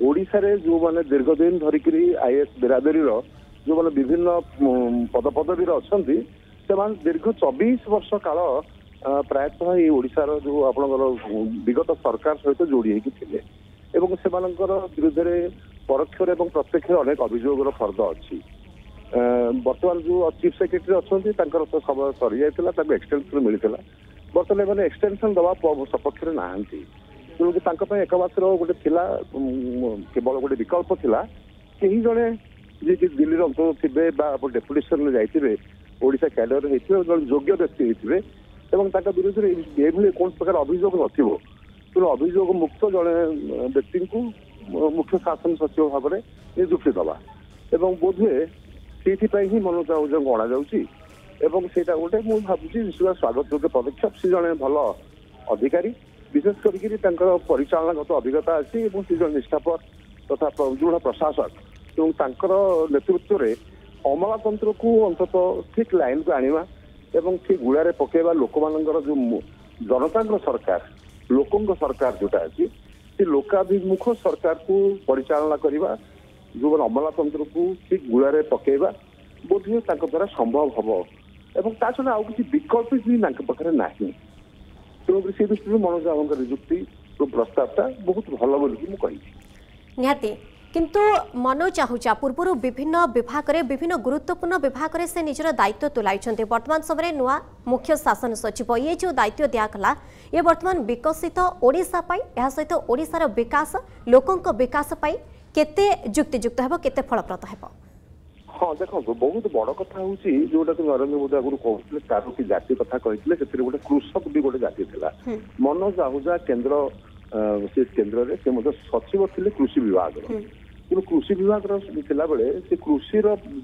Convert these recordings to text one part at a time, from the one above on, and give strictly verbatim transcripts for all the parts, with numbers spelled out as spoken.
ओडिशा रे जो माने दीर्घ दिन धरिकरी आईएएस बिरादरी रो जो माने विभिन्न पद पदवी अछंती से दीर्घ चौबीस वर्ष काल प्रायतः ये ओडिशा रो जो आपनकर विगत सरकार सहित जोड़ी होगी थिले एवं से विरुद्ध परोक्ष एवं प्रत्यक्ष अनेक अभियोग फर्द अच्छी बर्तमान जो चीफ सेक्रेटरी अच्छा तो समय सरी जाता एक्सटेंशन मिलता बर्तमान मैंने एक्सटेंशन दवा सपक्ष नहांती तेणुकि एक मास गोटे केवल गोटे विकल्प थिला कहीं जड़े जी दिल्ली अंचल थे डेपुटेसन जाइए ओडिशा कैडर होते योग्य व्यक्ति होते विरुद्ध ये कौन प्रकार अभियोग नथिबो तेणु अभियोग मुक्त जड़े व्यक्ति को मुख्य शासन सचिव भाव में नियुक्ति दवा एवं बोधे से ही मनोज आहूजा गणा जाटा गोटे मुझे भावुँ स्वागत योग्य पदक्षेप सी जड़े भल अधिकारी विशेष कर परिचालनागत अभिज्ञता अच्छी से जन निष्ठापर तथा दृढ़ प्रशासक एवं नेतृत्व में अमलातंत्र को अंतत ठीक लाइन को आनिबा एवं ठीक गुड़ारे पकेबा लोक मानकर जो जनता सरकार लोकों सरकार जोटा अच्छी से लोकाभिमुख सरकार को परिचालना करवा जो अमलातंत्र को ठीक गुड़ारे पकेबा बोधे द्वारा संभव हम एवं ता छड़ा आउ किसी विकल्प भी पाखे ना तेणुक से दृष्टि मनोज आहूजा नियुक्ति प्रस्तावटा बहुत भल बोली मुझे निहाती किंतु मनोज आहूजा पूर्व विभिन्न विभाग में विभिन्न गुरुत्वपूर्ण विभाग में से निजर दायित्व तुलाई वर्तमान समय नुआ मुख्य शासन सचिव ये जो दायित्व दिगला ये वर्तमान विकसित ओडिशा यह सहित ओडिशार विकास लोकों विकास केते युक्तियुक्त हेबो केते फलप्रद हेबो। हाँ देखो बहुत बड़ कथा हूँ जोटा कि नरेंद्र मोदी आगुरी कहते तार कि जाति कथा कहते से गोटे कृषक भी गोटे जाति था मनोज आहूजा केन्द्र से केन्द्र में सचिव थे कृषि विभाग कि कृषि विभाग बेले से कृषि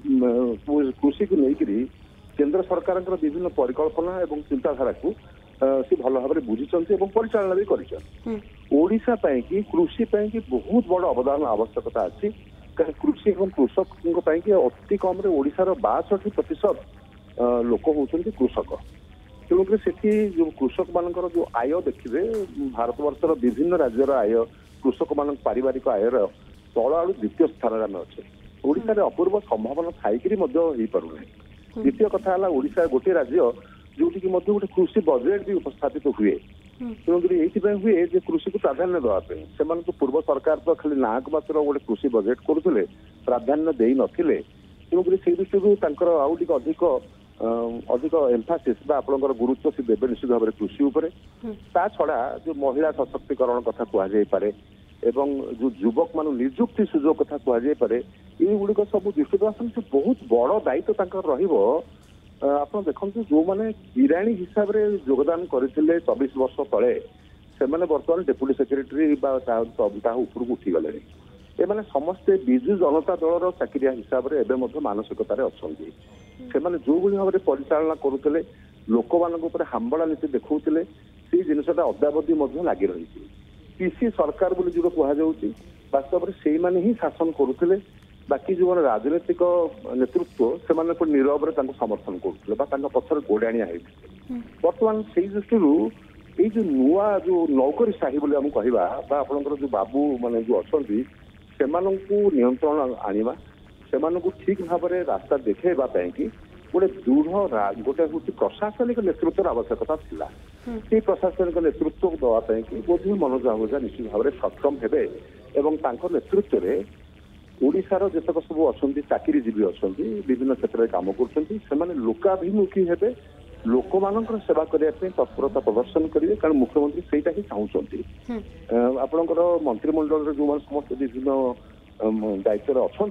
कृषि को लेकर केन्द्र सरकार विभिन्न परिकल्पना और चिंताधारा को सी भल भाव में बुझी परिचालना भी करोडिशा कि कृषि की बहुत बड़ अवदान आवश्यकता अच्छी कृषि और कृषक अति कम ओडिशार बासठ प्रतिशत लोक होती कृषक तेणुक से जो कृषक मानकर जो आय देखिए भारतवर्षर विभिन्न राज्यर आय कृषक मान पारिवारिक आयर तल आड़ द्वितीय स्थान में अच्छे ओडिशा रे अपूर्व संभावना थाइकरी पारना द्वितीय कथा है ओडिशा गोटे राज्य जोटि गोटे कृषि बजेट भी उपस्थापित हुए तेणुक ये हुए कृषि को प्राधान्य देवाई से पूर्व सरकार तो खाली नाक मात्र गोटे कृषि बजेट करुले प्राधान्य दे नथिले तेणुक से दृष्टि आउट अधिक अधिक एम्फासिस आपंकर गुरुत्व से देवे निश्चित भाव में कृषि उपर ता छड़ा जो महिला सशक्तिकरण कथा कहुपे एवं जो युवक मान निजुक्ति सुजोग कथा कहुपे ये गुड़िक सब दृष्टि आसन से बहुत बड़ दायित्व आप देखो जो मैंने किराणी हिसाब से योगदान करते चौबीस वर्ष तले से बर्तमान डेप्यूटी सेक्रेटरी ऊपर को उठीगले ये मैंने समस्ते विजु जनता दलर चाकरिया हिसाब से एवं मानसिकतार अच्छा से जो भाव में परिचालना करुले लोक मान हाम्बड़ा नीति देखते से जिनसा अद्यावधि लगी रही पीसी सरकार बोली जो कहुच्छी वास्तव में से मैंने ही शासन करुले बाकी जो राजनीतिक नेतृत्व से नीरव समर्थन करुले पचर गोड़ाणिया बर्तमान से दृष्टि ये जो नुआ जो नौकरी शाही बोली आम कहवा आपंकर जो बाबू माने जो अच्छा से नियंत्रण आनिबा से ठीक भाव में रास्ता देखा कि गोटे दृढ़ गोटे हूँ प्रशासनिक नेतृत्व आवश्यकता थिला ये प्रशासनिक नेतृत्व दवाई कि बोध मनोज आहूजा निश्चित भाव में सक्षम हेबे एवं नेतृत्व में ओडिशार जेतक सब अच्छा चाकरीजीवी अच्छा विभिन्न क्षेत्र में कम कर लोकाभिमुखी हेबे लोक मान सेवा करने तत्परता प्रदर्शन करेंगे कारण मुख्यमंत्री सेटा ही चाहते आपंकर मंत्रिमंडल जो समस्त विभिन्न दायित्व अच्छा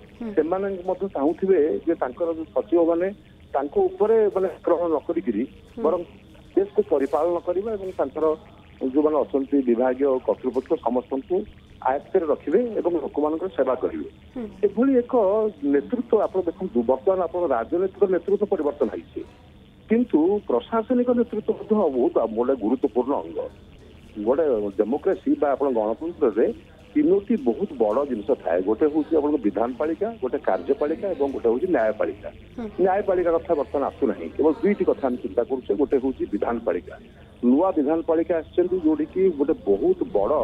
से चाहूबे जो सचिव मैंने माने आक्रमण न करी बर देश को परिपालन करवा जो मैंने अच्छा विभाग कर्तृपक्ष समस्त को आयत्त रखिए और लोक मान सेवा करेंगे एभली एक नेतृत्व आप देखो बर्तमान आप राजनैतिक नेतृत्व परिवर्तन होती किंतु प्रशासनिक नेतृत्व बहुत गोटे गुरुत्वपूर्ण अंग गोटे डेमोक्रेसी गणतंत्र में तीनोटी बहुत बड़ जिनस थाए गोटे हूँ विधानपालिका गोटे कार्यपालिका और गोटे हूँ न्यायपालिका न्यायपालिका कथा बर्तमान आसुना केवल दुईटी कथा आम चिंता करुचे गोटे हूँ विधानपालिका नुआ विधानपालिका आसोटी कि गोटे बहुत बड़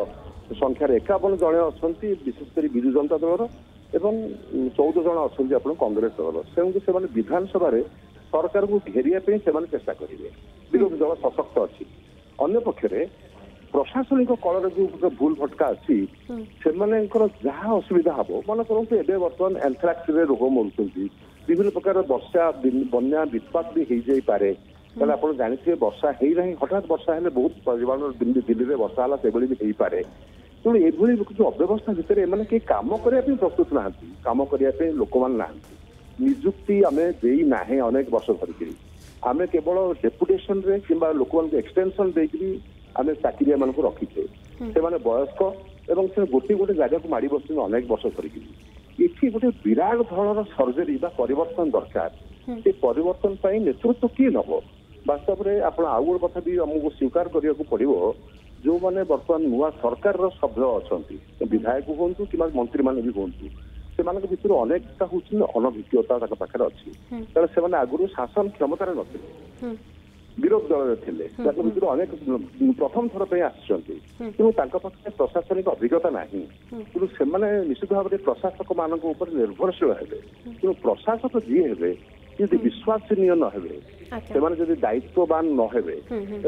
संख्यार एकावन जन अच्छा विशेषकर विजु जनता दलर एवं चौदह जन अच्छा आप कांग्रेस दलर से विधानसभा सरकार को घेरिया चेष्टा करेंगे विरोधी दल सशक्त अच्छी अन्य पक्षरे प्रशासनिक कलर जो भूल भटका अच्छी से जहाँ असुविधा हम मन करूँ एवं बर्तमान एंथ्राक्स रोग मरुंट विभिन्न प्रकार वर्षा बन्या विपात भी हो जापे ताले आप जानते वर्षा है ना हठात वर्षा है बहुत परिमाण दिल्ली में वर्षा है से भी हो पाए तेणु ये जो अव्यवस्था भितर एम कहीं कम करने प्रस्तुत ना कम करने लोक मैंने ना निजुक्ति आम देना अनेक वर्ष धरिकी आम केवल डेपुटेशन रे कि लोक मान एक्सटेंशन देकरी आम चाकरिया मान रखीचे से वयस्क एवं से गोटे गोटे जगह को माड़ी बस अनेक वर्ष धरिकी ये गोटे विराट धरण सर्जरी परिवर्तन दरकार ये परिवर्तन पर नेतृत्व किए नब वास्तव में आप आउ गोटे कथा भी आमको स्वीकार करने को पड़ो जो मैंने बर्तमान नुआ सरकार सभ्य अच्छा विधायक हूँ कि मंत्री मैंने भी हूँ से भर अनेकटा हूँ अनभिज्ञता पाखे अच्छी कारण से आगुरी शासन क्षमतार न विरोधी दल थे भर अनेक प्रथम थर पर आसो पाखे प्रशासनिक अभिज्ञता ना कि से निश्चित भाव में प्रशासक मान निर्भरशील हे कि प्रशासक जी हे यदि विश्वासनीय न हे से दायित्ववान न हे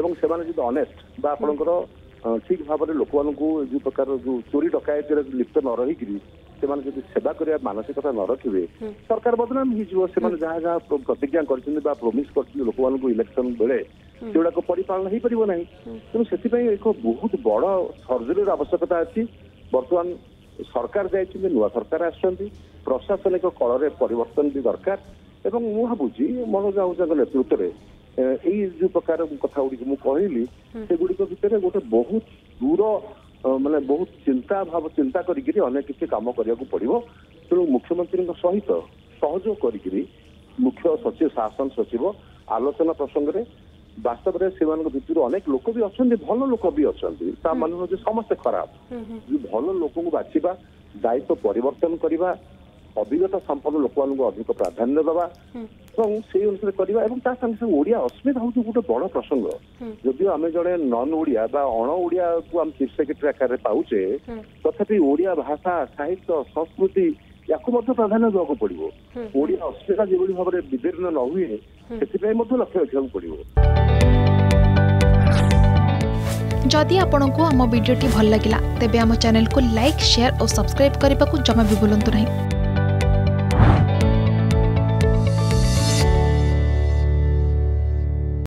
से अनेस्ट आपणकर ठीक भाव में लोक मान जो प्रकार जो चोरी डकायत लिप्त न रही से सेवा करने मानसिकता न रखिए सरकार बदनाम हो जहाँ जहाँ प्रतिज्ञा कर प्रोमिस कर लोक मान इलेक्शन बेले सेगुड़ा परिपालन हो पार ना तेणु से एक बहुत बड़ सर्जरी आवश्यकता अच्छी बर्तमान सरकार जाइए नुआ सरकार आसुँच प्रशासनिक कल परिवर्तन भी दरकार एवं मु भावुची मनोज आहूजा नेतृत्व में यही जो प्रकार कथा गुड़ी कहली से गुड़िक भितर गोटे बहुत दूर माने बहुत चिंता भाव चिंता करी अनेक किसी कम करने को पड़ो तेणु मुख्यमंत्री सहित सहयोग करी मुख्य सचिव शासन सचिव आलोचना प्रसंग में वास्तव में से भर अनेक लोक भी अच्छा भल लोक भी अच्छा मान समस्ते खराब जो भल लोक को बाछा दायित्व परिवर्तन करवा अभिज्ञता संपन्न लोक मान अधिक प्राधान्य दवा से अनुसार करवा संगे ओडिया अस्मिता हूँ गोटे बड़ प्रसंग जदि आम जड़े नन ओडिया अण ओडिया को आम चीफ सेक्रेटरी आकार पाचे तथापि ओडिया भाषा साहित्य संस्कृति या प्राधान्य देवाक पड़ो ओडिया अस्मिता जो भाव में विदीर्ण न हुए से लक्ष्य रखा पड़ो जदि आपंक आम भिडी भल लगा तेब आम चैनल को लाइक शेयर और सब्सक्राइब करने को जमा भी भूलु नहीं।